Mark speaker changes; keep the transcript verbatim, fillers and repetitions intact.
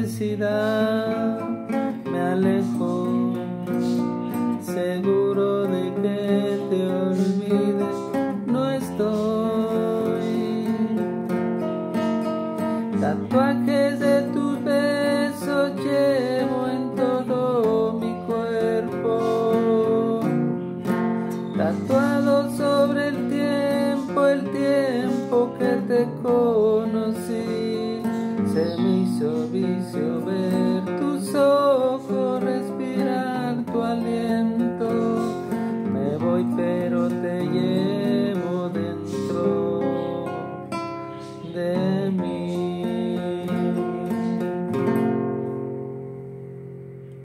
Speaker 1: felicidad me alejo, seguro de que te olvides, no estoy. Tatuajes de tus besos llevo en todo mi cuerpo, tatuado sobre el tiempo, el tiempo que te conocí. Se me hizo vicio ver tus ojos, respirar tu aliento.